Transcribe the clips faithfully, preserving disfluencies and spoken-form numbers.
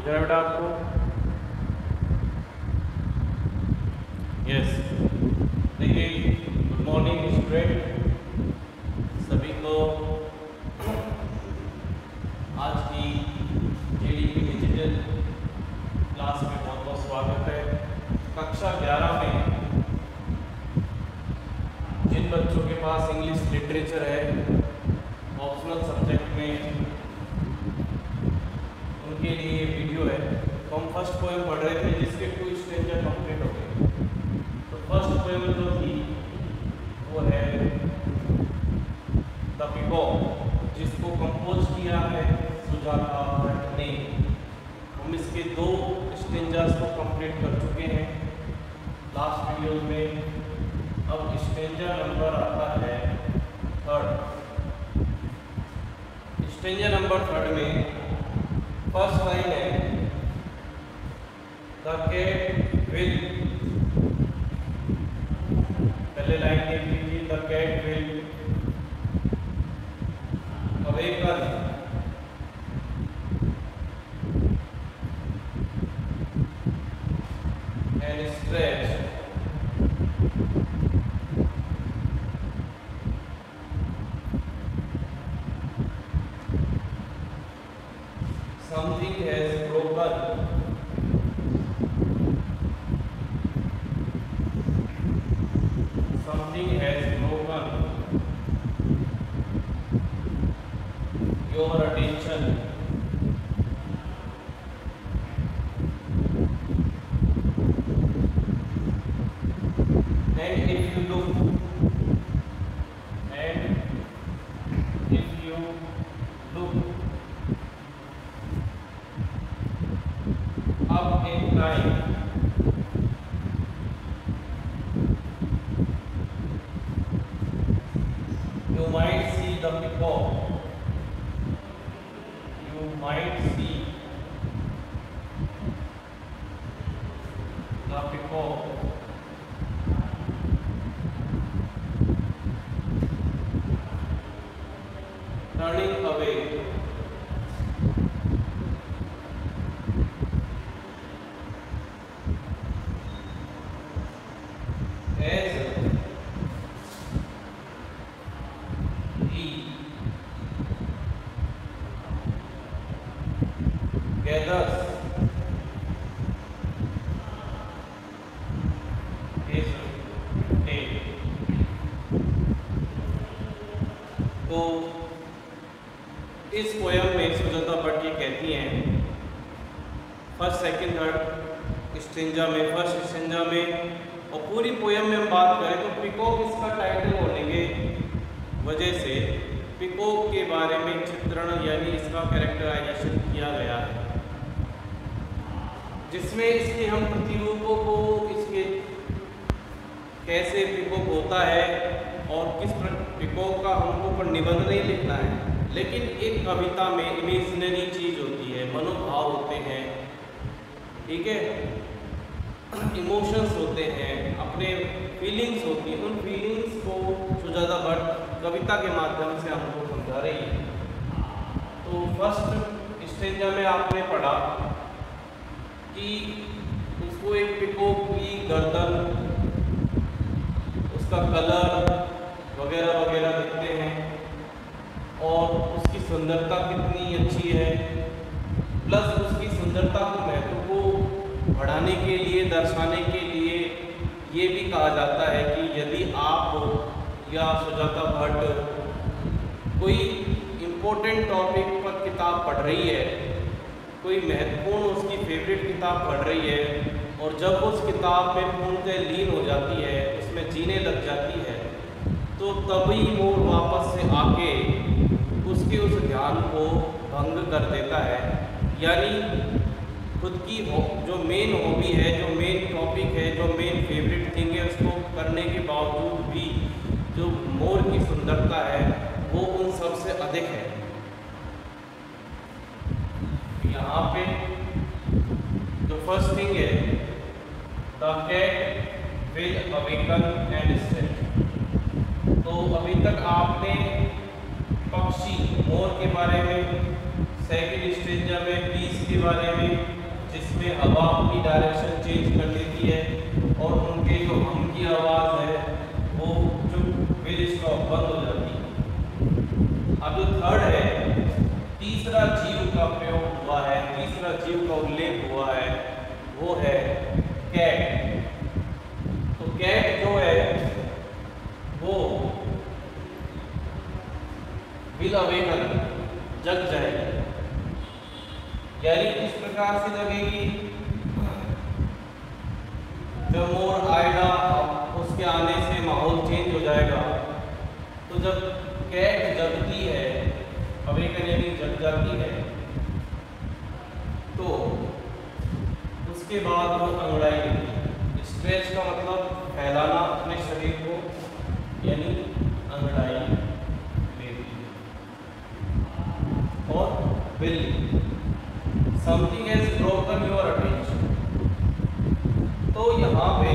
दिख रहा है बेटा आपको? यस। देखिए, गुड मॉर्निंग स्टूडेंट, सभी को आज की एडीपी डिजिटल क्लास में बहुत बहुत स्वागत है। कक्षा ग्यारह में जिन बच्चों के पास इंग्लिश लिटरेचर है ऑप्शनल सब्जेक्ट में, उनके लिए ये वीडियो है। तो हम फर्स्ट पोएम पढ़ रहे थे जिसके टू स्टेंजर कंप्लीट हो गए। तो फर्स्ट पोएम जो थी वो है द पीकॉक, जिसको कंपोज किया है सुजाता भट्ट ने। हम इसके दो स्टेंजर्स को कंप्लीट कर चुके हैं लास्ट वीडियो में। अब स्टेंजर नंबर आता है थर्ड। स्टेंजर नंबर थर्ड में फर्स्ट लाइन है द कैट विल, पहले लाइन देख लीजिए, the cat will awaken and stretch something has broken, something has broken your attention, and if you look, and if you look up in time, you might see the peacock, you might see the peacock turning away as he gathers his tail। तो इस poem में सुजाता भट्ट ये कहती हैं first second third stanza में, first stanza में और पूरी पोयम में हम बात करें तो पीकॉक इसका टाइटल होने के वजह से पीकॉक के बारे में चित्रण यानी इसका कैरेक्टराइजेशन किया गया है, जिसमें इसके हम प्रतिरूपों को, इसके कैसे पीकॉक होता है और किस पीकॉक का हमको पर निबंध नहीं लिखना है, लेकिन एक कविता में इमेजिनरी चीज होती है, मनोभाव होते हैं, ठीक है, इमोशंस होते हैं, अपने फीलिंग्स होती हैं। उन फीलिंग्स को सुजाता भट्ट कविता के माध्यम से हमको समझा रही है। तो फर्स्ट स्टेंजा में आपने पढ़ा कि उसको एक पीकॉक की गर्दन, उसका कलर वगैरह वगैरह दिखते हैं और उसकी सुंदरता कितनी अच्छी है, प्लस उसकी सुंदरता को, महत्व को बढ़ाने के लिए, दर्शाने के लिए ये भी कहा जाता है कि यदि आप या सुजाता भट्ट कोई इम्पोर्टेंट टॉपिक पर किताब पढ़ रही है, कोई महत्वपूर्ण उसकी फेवरेट किताब पढ़ रही है और जब उस किताब में पूर्णतः लीन हो जाती है, उसमें जीने लग जाती है, तो तभी वो वापस से आके उसके उस ध्यान को भंग कर देता है। यानी खुद की हो जो मेन हॉबी है, जो मेन टॉपिक है, जो मेन फेवरेट थिंग है, उसको करने के बावजूद भी जो मोर की सुंदरता है वो उन सब से अधिक है। यहाँ पे जो फर्स्ट थिंग है the cat will awaken and stretch. तो अभी तक आपने पक्षी मोर के बारे में सेकंड स्टेंजा में पीस के बारे में, जिसमें हवा अपनी डायरेक्शन चेंज कर लेती है और उनके जो हम की आवाज़ है वो जो फिर स्टॉप बंद हो जाती है। अब जो थर्ड है, तीसरा जीव का प्रयोग हुआ है, तीसरा जीव का उल्लेख हुआ है, वो है कैट। तो कैट जो है वो विल अवेकन, जग जाएगी। यानी इस प्रकार से जगेगी, जब मोर आएगा उसके आने से माहौल चेंज हो जाएगा। तो जब कैट जगती है, अवेकन यानी जग जाती है, तो उसके बाद वो अंगड़ाई, स्ट्रेच का मतलब फैलाना अपने शरीर को, यानी अंगड़ाई लेती है। और बिल्ली, something has broken your attention. तो यहाँ पे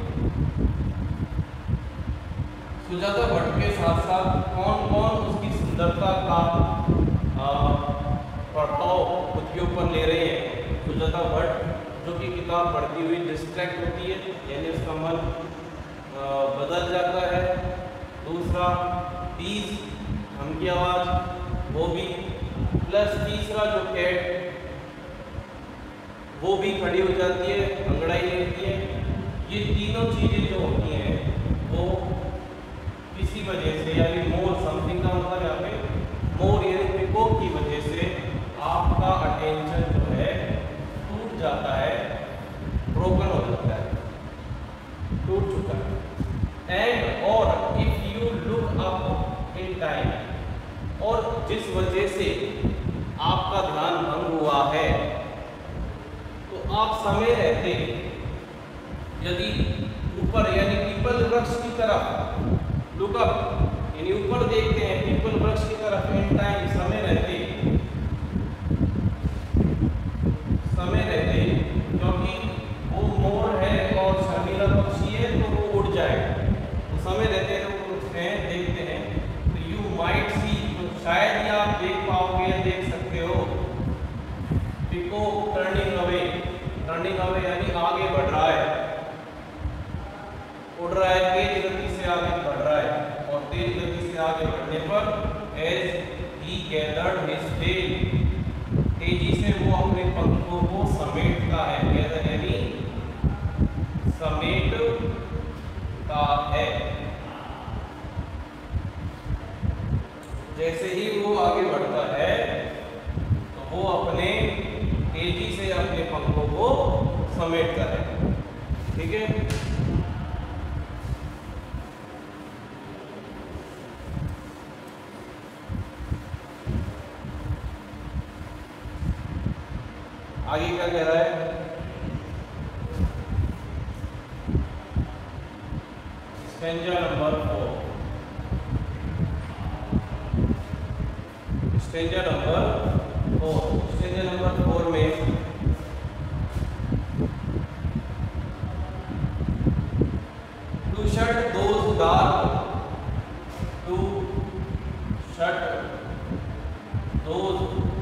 सुजाता भट्ट के साथ साथ कौन कौन उसकी सुंदरता का प्रभाव खुद के ऊपर ले रहे हैं। सुजाता भट्ट जो कि किताब पढ़ती हुई डिस्ट्रैक्ट होती है, यानी उसका मन आ, बदल जाता है। दूसरा तीस हम की आवाज़, वो भी, प्लस तीसरा जो कैट वो भी खड़ी हो जाती है, अंगड़ाई लेती है। ये तीनों चीज़ें जो होती हैं वो किसी वजह से, यानी मोर, समथिंग का मतलब यहाँ पे मोर यानी पिकॉक की वजह से आपका अटेंशन जो है टूट जाता है, ब्रोकन हो जाता है, टूट चुका है। एंड और if you look up in time, और जिस वजह से आपका ध्यान भंग हुआ है, तो आप समय रहते यदि ऊपर यानी पीपल वृक्ष की तरफ लुक अप, यानी ऊपर देखते हैं पीपल वृक्ष की तरफ, इन टाइम समय रहते, समय रहते, क्योंकि वो मोर है और शर्मीला पक्षी है तो वो उड़ जाएगा। तो समय रहते तो उठते हैं, देखते हैं, तो यू माइट सी, तो शायद ही आप देख पाओगे, देख सकते हो, peacock turning away, turning away यानी आगे बढ़ रहा है, उड़ रहा है, तेज गति से आगे बढ़ रहा है। और तेज गति से आगे बढ़ने पर as he gathered his tail, तेजी से वो अपने पंखों को समेटता है, गैदर यानी समेटता है। जैसे ही वो आगे बढ़ता है तो वो अपने तेजी से अपने पंखों को समेटता है। ठीक है, आगे क्या कह रहा है? Stanza number four, stanza number four, stanza number four में to shut those dark, to shut those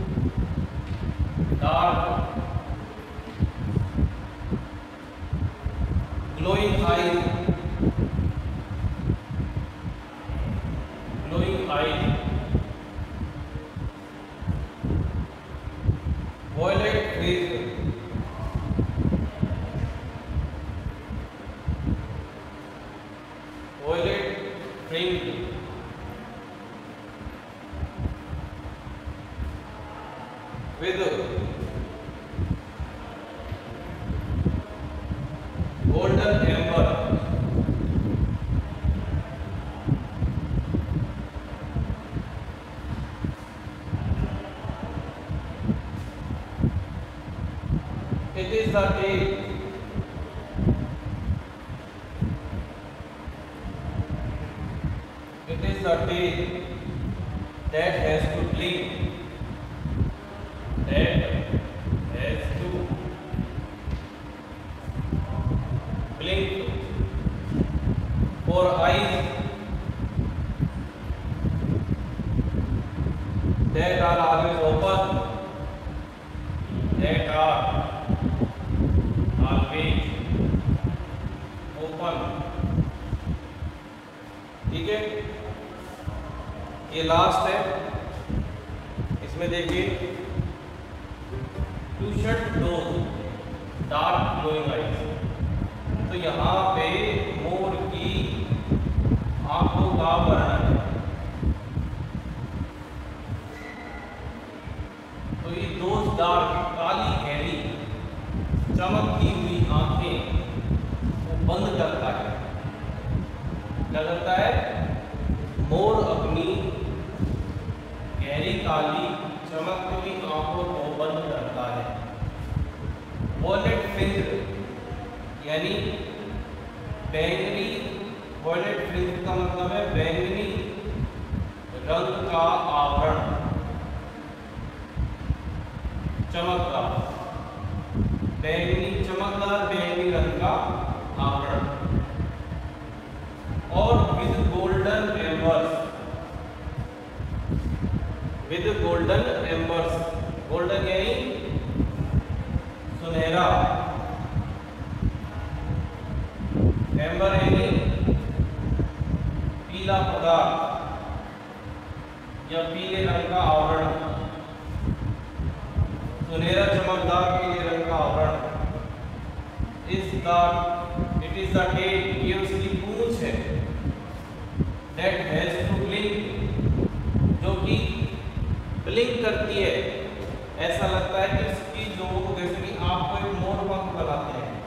dark glowing eyes, glowing eyes, violet face, violet print, with golden amber, it is the day, it is the day that has to blink, that has to blink, for eyes that are always open, that are always open। ठीक है, ये last है। इसमें देखिए, to shut door dark glowing eyes. तो यहाँ पे मोर की आंखों का वर्णन है। तो ये दो डार्क काली गहरी चमकती हुई आंखें वो बंद करता है। क्या करता है? मोर अपनी गहरी काली चमकती हुई आंखों को बंद करता है। वॉयलेट फ्रिंज यानी बैंगनी, वॉयलेट फ्रिंज का मतलब है बैंगनी रंग का आवरण, चमकदार बैंगनी, चमकदार बैंगनी रंग का आवरण। और with golden embers, with golden embers, golden यानी सुनहरा, एम्बर यानी पीला पदार्थ या पीले रंग का आवरण, सुनहरा चमकदार पीले रंग का आवरण। इस the it is the tail, ये उसकी पूंछ है। दैट हैज टू ब्लिंक, जो कि ब्लिंक करती है। ऐसा लगता है कि इसकी जो, जैसे कि आपको एक मोर पंख बनाते हैं,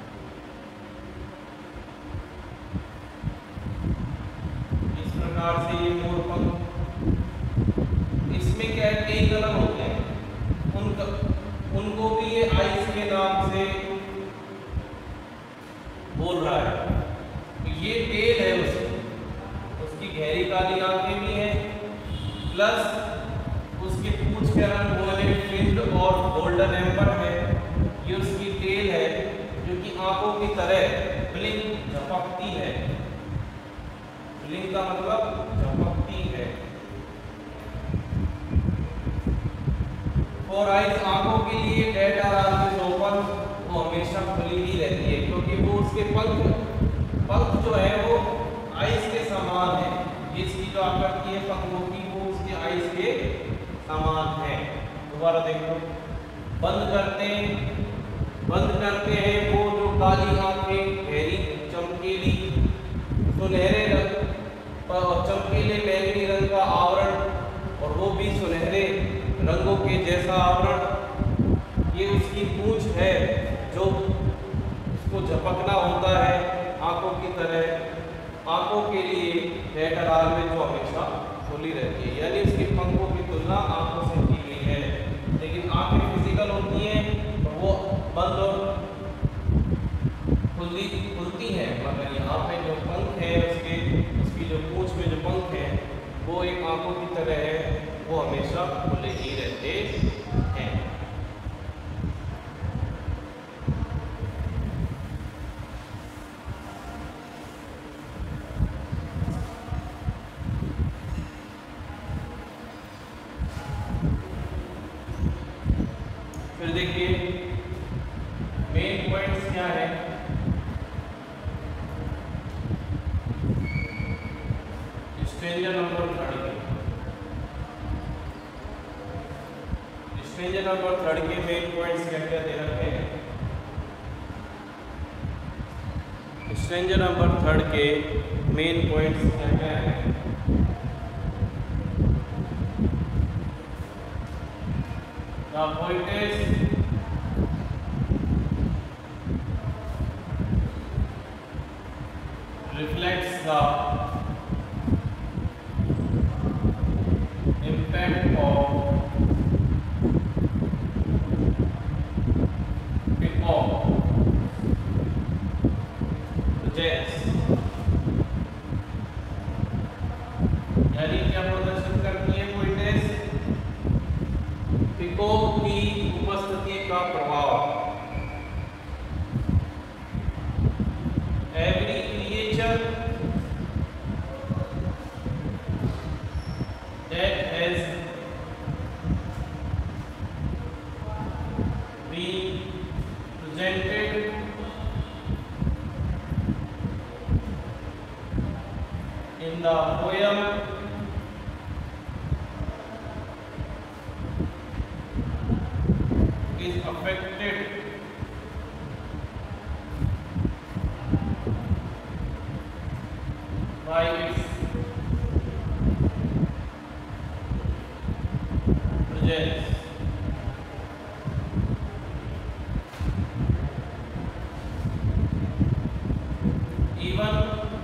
इस प्रकार से ये मोर पंख, इसमें क्या है, कई कलर होते हैं, उनका उनको भी ये आइस के नाम से बोल रहा है। तो ये टेल है उसकी, उसकी गहरी काली आंखें भी हैं, प्लस उसकी पूंछ के रंग वॉयलेट फ्रिंज और गोल्डन एम्बर है। ये उसकी टेल है जो कि आंखों की तरह ब्लिंक, झपकती है। ब्लिंक का मतलब झपकती है। फॉर आइज, आंखों के लिए, डेट आर ऑलवेज ओपन, वो हमेशा खुली ही रहती है, क्योंकि वो उसके पंख पंख जो है वो आइस के समान है। ये इसकी जो आकृति है पंखों की, वो उसके आइस के समान है। दोबारा देखो, बंद करते हैं, बंद करते हैं वो जो काली आंखें, गहरी चमकीली सुनहरे रंग, चमकीले बैंगनी रंग का आवरण, और वो भी सुनहरे रंगों के जैसा आवरण। ये उसकी पूंछ है जो उसको झपकना होता है आंखों की तरह। आंखों के लिए लेटराल में जो हमेशा खुली रहती है, यानी उसके पंखों की तुलना आंखों से की गई है। लेकिन आंखें फिजिकल होती हैं तो वो बंद और खुली खुलती हैं, मगर यहाँ पे जो पंख है उसके, उसकी जो पूंछ में जो पंख है वो एक आंखों की तरह है, वो हमेशा खुले ही रहते हैं। फिर देखिए मेन पॉइंट्स क्या है। स्ट्रेंजर नंबर थर्ड के स्ट्रेंजर नंबर थर्ड के मेन पॉइंट्स क्या क्या दे रखे हैं। स्ट्रेंजर नंबर थर्ड के मेन पॉइंट्स क्या क्या है। The poetess reflects the impact of peacock jazz, यानी क्या प्रदर्शित करती है पोइटेस, पिकॉक की उपस्थिति का प्रभाव। Every creature that has being presented in the poem is affected by its presence. Even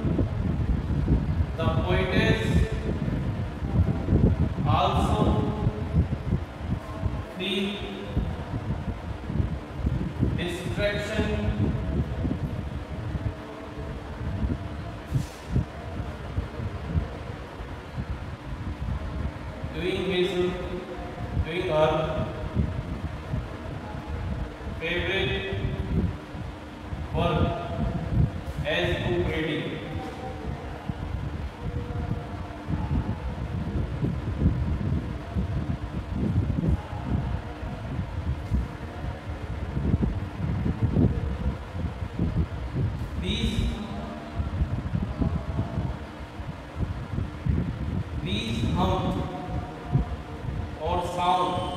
the poetess also feel distraction doing his doing her favorite work as book reading. These these hum or sound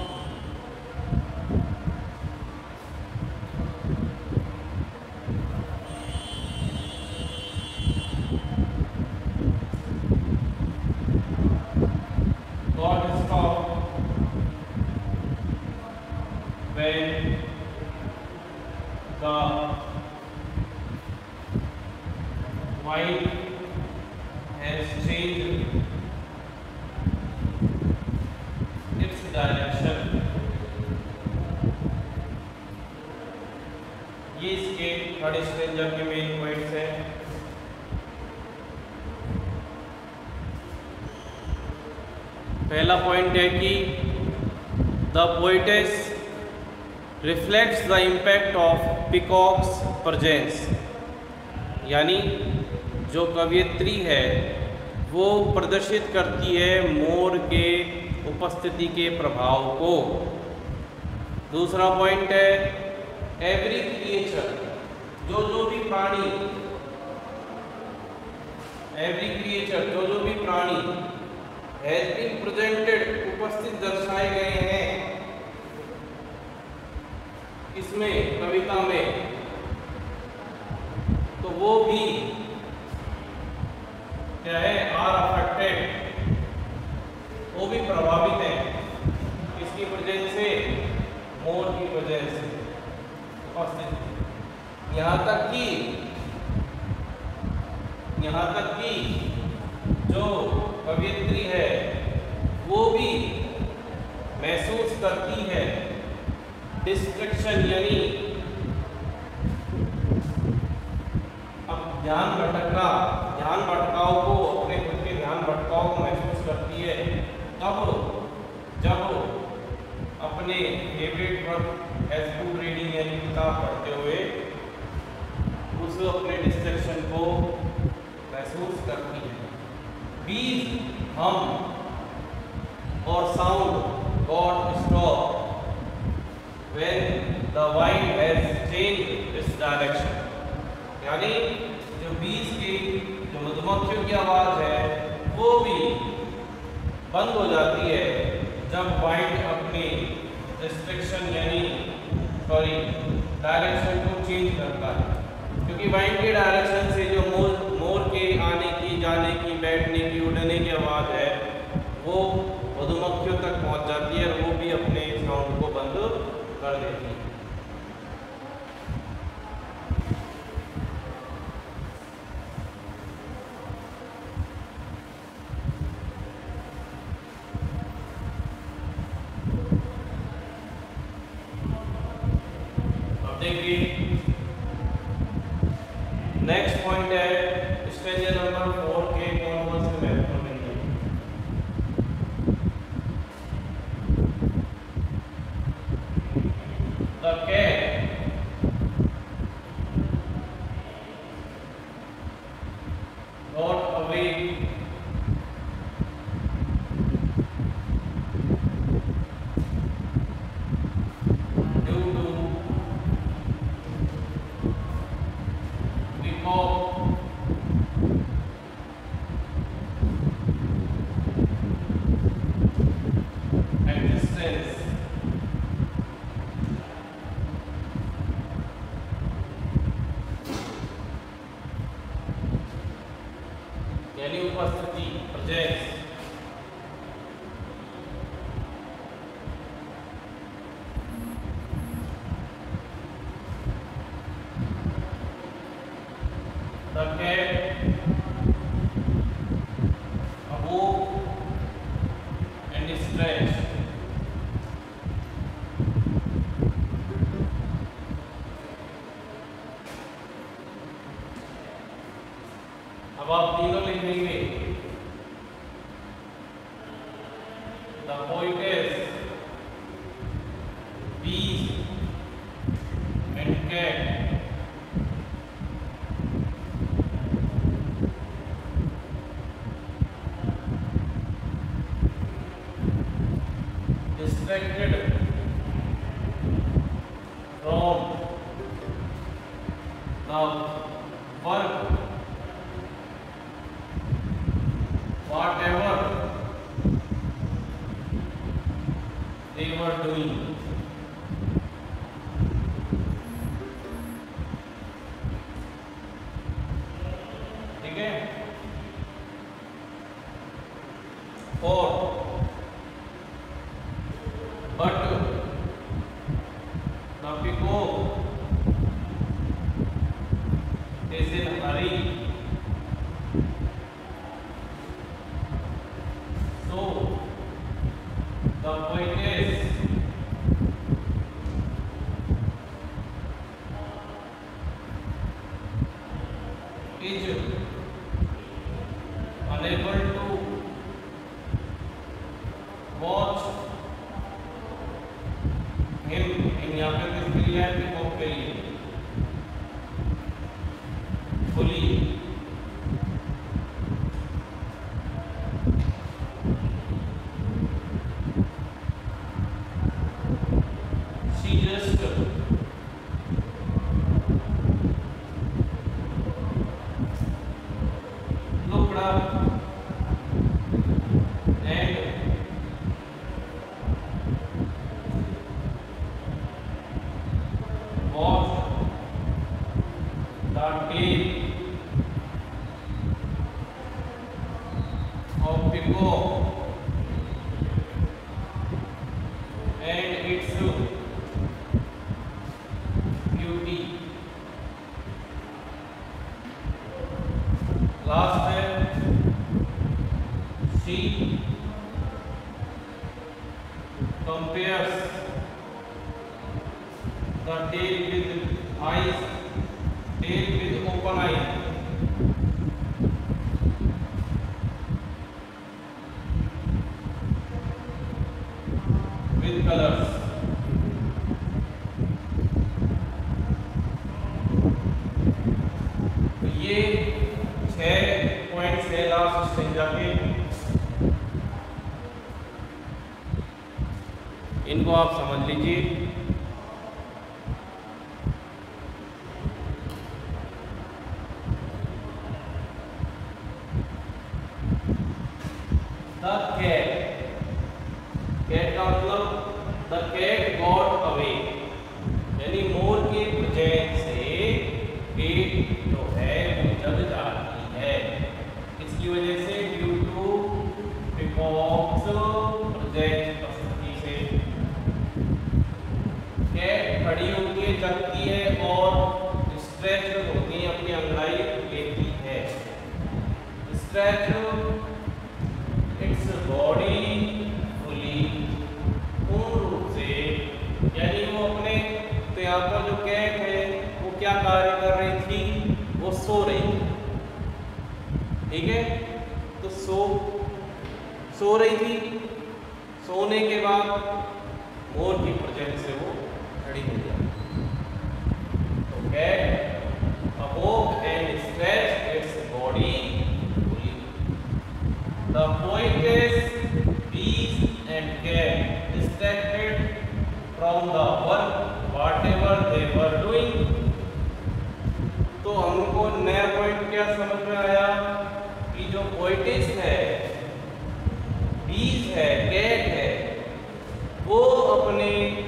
got stopped when the wind has changed its direction. ये इसके third stranger के main points हैं। पहला point है कि the poetess reflects the impact of peacock's presence, यानी जो कवियत्री है वो प्रदर्शित करती है मोर के उपस्थिति के प्रभाव को। दूसरा पॉइंट है एवरी क्रिएचर, जो जो भी प्राणी एवरी क्रिएचर जो जो भी प्राणी हैज बीन प्रेजेंटेड, उपस्थित दर्शाए गए हैं इसमें कविता में, तो वो भी क्या है आर अफेक्टेड, वो भी प्रभावित हैं किसकी वजह से, मोर की वजह से उपस्थित। यहाँ तक कि यहाँ तक कि जो कवियत्री है वो भी महसूस करती है डिस्ट्रैक्शन, यानी अब ध्यान भटकना, ध्यान भटकाव को, अपने खुद के ध्यान भटकाव को महसूस करती है तब जब अपने favourite work as book reading यानी किताब पढ़ते हुए उस अपने डिस्ट्रैक्शन को महसूस करती है। बीज हम और sound got stop when the wind has changed its direction, यानी जो बीज की जो मधुमक्खियों की आवाज़ है वो भी बंद हो जाती है जब वाइंड अपनी रिस्ट्रिक्शन यानी सॉरी डायरेक्शन को चेंज करता है, क्योंकि वाइंड के डायरेक्शन से जो मोर मोर के आने की, जाने की, बैठने की, उड़ने की आवाज़ है वो मधुमक्खियों तक पहुंच जाती है और वो भी अपने साउंड को बंद कर देती है। अब देखिए नेक्स्ट पॉइंट है स्ट्रेंजर नंबर फोर के कौन कौन से महत्वपूर्ण बिंदु। The cat got away due to peacock, existence, यानी उपस्थिति, presence. The cat awoke and stretched. अब आप तीनों लिख देंगे। The poetess, bees and cat distracted from the work whatever they were doing. ठीक है। और but the peacock is in hurry, so the poetess is unable to watch him। यहाँ पे किसके लिए है? पीकॉक के लिए। fully she just looked up and watched the tail of peacock and its beauty। Last है she compares the tail with eyes, tail with open eyes, with colors। तो ये छह पॉइंट्स है लास्ट स्टेंजा के। इनको आप समझ लीजिए। The cat, cat का मतलब the cat got away, यानी मोर के प्रेजेंस से cat जो है वो जग जाती है। इसकी वजह से ड्यू टू peacock's प्रेजेंस, उपस्थिति से कैट खड़ी होती है, जगती है और स्ट्रेच होती है, अपनी अंगड़ाई लेती है। स्ट्रेच इट्स बॉडी फुली, पूर्ण रूप से, यानी वो अपने, तो यहाँ पर जो कैट है वो क्या कार्य कर रही थी? वो सो रही थी। ठीक है, तो सो सो रही थी। सोने के बाद मोर की प्रेजेंस से वो खड़ी हो जाती। तो cat awoke and stretched its body fully. The poetess, bees and cat distracted from the work whatever they were doing। तो हमको नया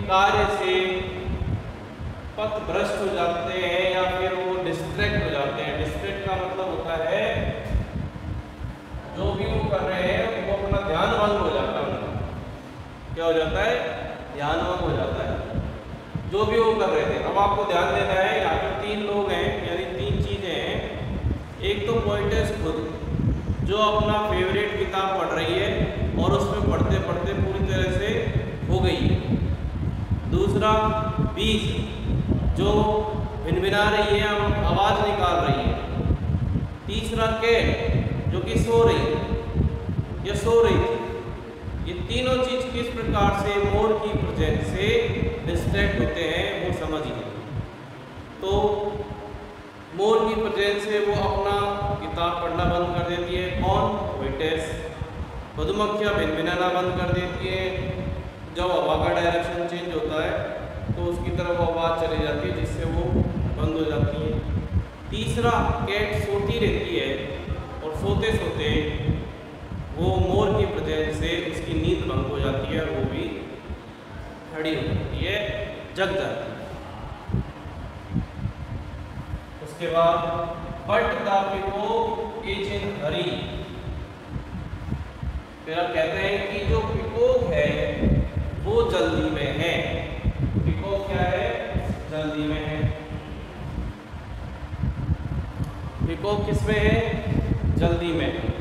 कार्य से पथभ्रष्ट हो जाते हैं या फिर वो डिस्ट्रैक्ट हो जाते हैं। डिस्ट्रैक्ट का मतलब होता है जो भी वो कर रहे हैं वो अपना ध्यान भंग हो जाता है उनका। क्या हो जाता है? ध्यान भंग हो जाता है जो भी वो कर रहे थे। अब आपको ध्यान देना है, यहाँ पे तीन लोग हैं, यानी तीन चीजें हैं। एक तो पोएटेस खुद जो अपना फेवरेट किताब पढ़ रही है और उसमें पढ़ते पढ़ते पूरी तरह से हो गई है। दूसरा बीज जो भिनभिना रही है, आवाज निकाल रही है। तीसरा कैट जो कि सो रही है या सो रही थी। ये तीनों चीज किस प्रकार से मोर की प्रेजेंस से डिस्ट्रैक्ट होते हैं वो समझिए। तो मोर की प्रेजेंस से वो अपना किताब पढ़ना बंद कर देती है। कौन? पोएटेस। मधुमक्खियाँ भिनभिनाना बंद कर देती है। जब हवा का डायरेक्शन चेंज होता है तो उसकी तरफ आवाज़ चली जाती है जिससे वो बंद हो जाती है। तीसरा कैट सोती रहती है और सोते सोते वो मोर की प्रेजेंस से उसकी नींद भंग हो जाती है और वो भी खड़ी हो जाती है, जग जाती है। उसके बाद but the peacock is in hurry. फिर आप कहते हैं कि जो पीकॉक है वो जल्दी में है। पीकॉक क्या है? जल्दी में है। पीकॉक किस में है? जल्दी में है।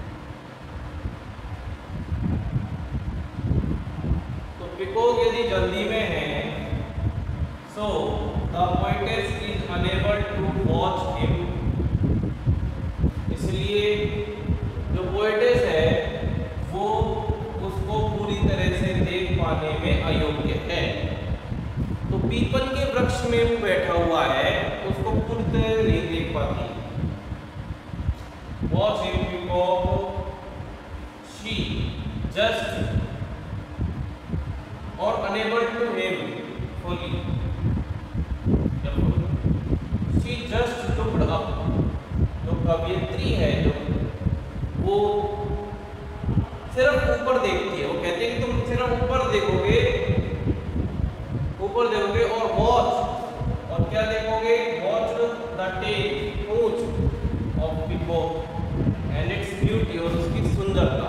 तो पीकॉक यदि जल्दी में है, so the poetess is unable to watch him. इसलिए जो पोएटेस है वो उसको पूरी तरह से देख पाने में अयोग्य है। तो पीपल के वृक्ष में वो बैठा हुआ है, उसको पूरी तरह नहीं देख पाती। Watch him peacock she just और unable to him fully. She just looked up. जो कवियत्री है जो वो सिर्फ ऊपर देखती है। वो कहते हैं कि तुम सिर्फ ऊपर देखोगे, ऊपर देखोगे और वॉच और क्या देखोगे? वॉच द टेल, पूंछ of peacock and its beauty, और उसकी सुंदरता।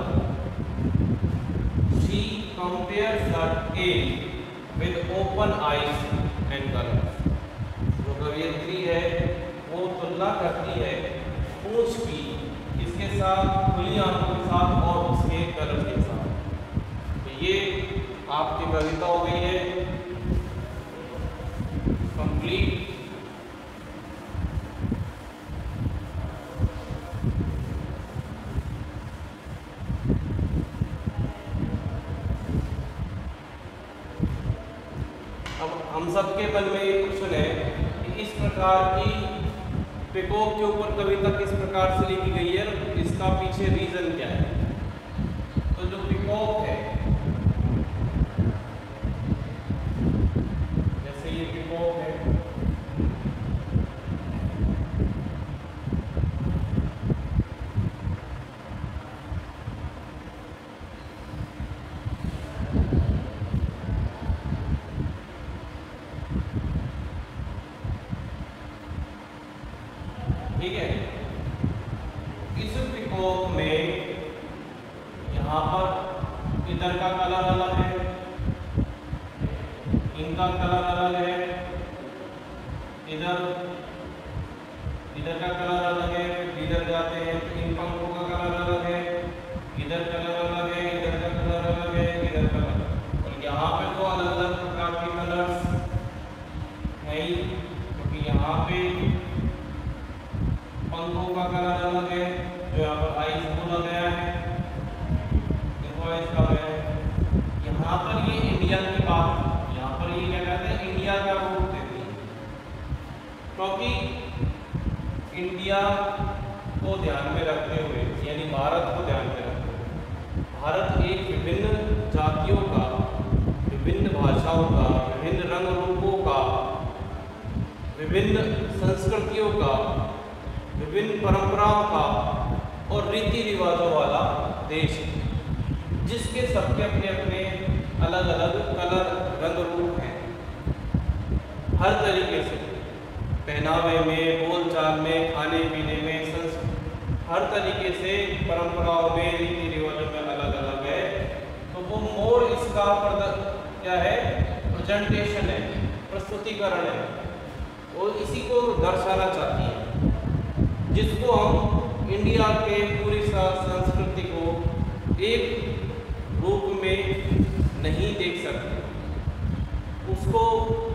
She compares the tail with open eyes and colours. जो कवियत्री है वो तुलना करती है पूंछ की इसके साथ, खुली आंखों के साथ और उसके कलर के साथ। तो ये आपकी कविता हो गई है कंप्लीट। अब हम सबके मन में ये क्वेश्चन है कि इस प्रकार की पीकॉक के ऊपर कविता किस प्रकार से लिखी गई है, इसका पीछे रीजन क्या है। तो जो पीकॉक है, जैसे ये पीकॉक है, ठीक है। इस पीकॉक में यहाँ पर इधर का कलर अलग है, इनका कलर अलग है, इधर इधर का कलर अलग है, इधर जाते हैं तो इन पंखों का कलर अलग है, इधर कलर अलग है, इधर का कलर अलग है, इधर कलर। और यहाँ पे तो अलग अलग प्रकार के कलर्स है ही, क्योंकि यहाँ पे पंखों का कलर अलग है, जो यहाँ पर आइस बोला गया है, इसका है। यहाँ पर ये इंडिया की बात, यहाँ पर ये क्या कहते हैं? इंडिया का रूप देती है, क्योंकि इंडिया को ध्यान में रखते हुए, यानी भारत को ध्यान में रखते हुए, भारत एक विभिन्न जातियों का, विभिन्न भाषाओं का, विभिन्न रंग रूपों का, विभिन्न संस्कृतियों का, विभिन्न परंपराओं का और रीति रिवाजों वाला देश है, जिसके सबके अपने अपने अलग अलग कलर रंग रूप हैं, हर तरीके से, पहनावे में, बोलचाल में, खाने पीने में, संस्कृति, हर तरीके से परंपराओं में, रीति रिवाजों में अलग अलग है। तो वो मोर इसका क्या है, प्रेजेंटेशन है, प्रस्तुतिकरण है, और इसी को दर्शाना चाहती है, जिसको हम इंडिया के पूरी संस्कृति को एक रूप में नहीं देख सकते, उसको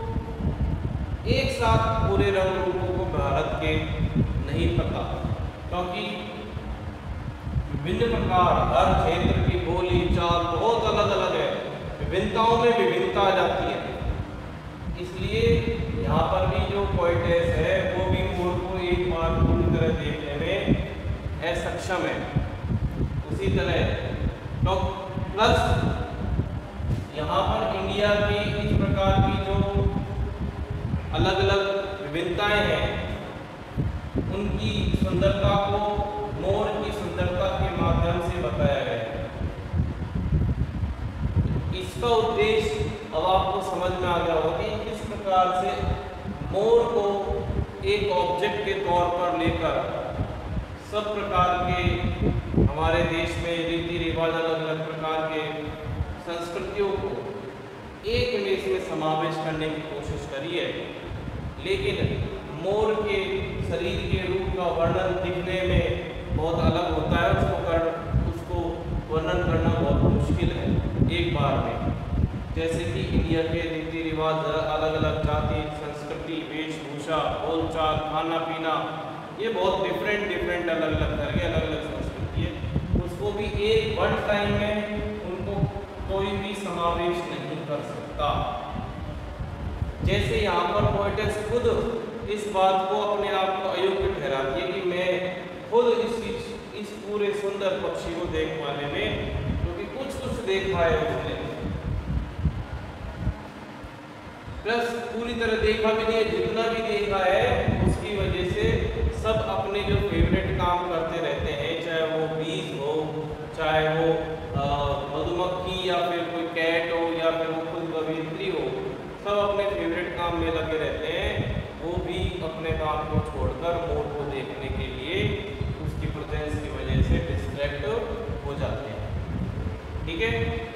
एक साथ पूरे रंग रूपों को भारत के नहीं पता, क्योंकि विभिन्न प्रकार, हर क्षेत्र की बोली चाल बहुत अलग अलग है, विभिन्नताओं में विभिन्नता आ जाती है। इसलिए यहाँ पर भी जो पोएटेस है वो भी मोर को एक बार पूरी तरह देखने में असक्षम है। उसी तरह तो प्लस यहाँ पर इंडिया की इस प्रकार की जो अलग अलग विभिन्नताएं हैं, उनकी सुंदरता को मोर की सुंदरता के माध्यम से बताया गया है। इसका उद्देश्य अब आपको समझ में आ गया होगा कि किस प्रकार से मोर को एक ऑब्जेक्ट के तौर पर लेकर सब प्रकार के हमारे देश में रीति रिवाज, अलग अलग प्रकार के संस्कृतियों को एक में इसमें समावेश करने की कोशिश करी है। लेकिन मोर के शरीर के रूप का वर्णन दिखने में बहुत अलग होता है, उसको कर उसको वर्णन करना बहुत मुश्किल है एक बार में। जैसे कि इंडिया के रीति रिवाज, अलग अलग जाति, संस्कृति, वेशभूषा, बोलचाल, खाना पीना, ये बहुत डिफरेंट डिफरेंट अलग अलग तरह के अलग अलग संस्कृति है, उसको भी एक वन टाइम में उनको कोई भी समावेश नहीं कर सकता। जैसे यहाँ पर पोएटेस खुद इस बात को अपने आप को अयोग्य ठहराती है कि मैं खुद इस इस पूरे सुंदर पक्षी को देख पाने में, क्योंकि तो कुछ कुछ देखा है उसने, प्लस पूरी तरह देखा भी नहीं है, जितना भी देखा है उसकी वजह से सब अपने जो फेवरेट काम करते रहते हैं, चाहे वो बीज हो, चाहे वो मधुमक्खी या फिर कोई कैट हो या फिर वो खुद कवियत्री हो, सब अपने फेवरेट काम में लगे रहते हैं। वो भी अपने काम को छोड़कर मोर को देखने के लिए उसकी प्रेजेंस की वजह से डिस्ट्रैक्ट हो जाते हैं। ठीक है।